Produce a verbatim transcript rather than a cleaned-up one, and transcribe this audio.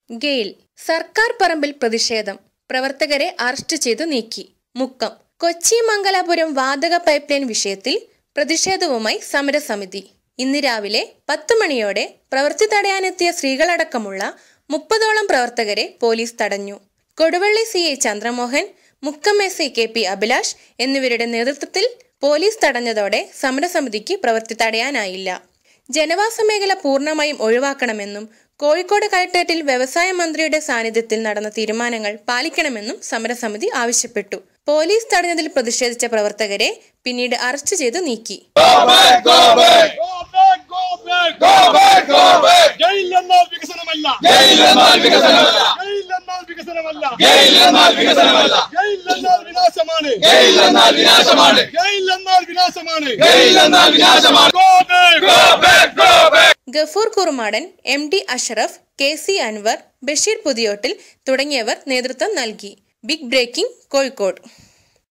ഗെയിൽ സർക്കാർ പറമ്പിൽ പ്രതിഷേധം, പ്രവർത്തകരെ അറസ്റ്റ് ചെയ്തു നീക്കി. മുക്കം കൊച്ചി മംഗലാപുരം വാതക പൈപ്പ് ലൈൻ വിഷയത്തിൽ പ്രതിഷേധവുമായി സമരസമിതി. ഇന്ന് രാവിലെ പത്ത് മണിയോടെ പ്രവൃത്തി തടയാനെത്തിയ സ്ത്രീകളടക്കമുള്ള മുപ്പതോളം പ്രവർത്തകരെ പോലീസ് തടഞ്ഞു. Koduvally C I Chandramohan, Mukkam S I K P Abhilash എന്നിവരുടെ നേതൃത്വത്തിൽ പോലീസ് തടഞ്ഞതോടെ സമരസമിതിക്ക് പ്രവൃത്തി തടയാനായില്ല. ജനവാസ മേഖല പൂർണ്ണമായും ഒഴിവാക്കണമെന്നും കോഴിക്കോട് കളക്ടറേറ്റിൽ വ്യവസായ മന്ത്രിയുടെ സാന്നിധ്യത്തിൽ നടന്ന തീരുമാനങ്ങൾ പാലിക്കണമെന്നും സമരസമിതി ആവശ്യപ്പെട്ടു. പോലീസ് തടഞ്ഞതിൽ പ്രതിഷേധിച്ച പ്രവർത്തകരെ പിന്നീട് അറസ്റ്റ് ചെയ്ത് നീക്കി. Gafoor Kurumadan, M D Ashraf, K C Anvar, Basheer Puthiyottil തുടങ്ങിയവർ നേതൃത്വം നൽകി. Big breaking Kozhikode.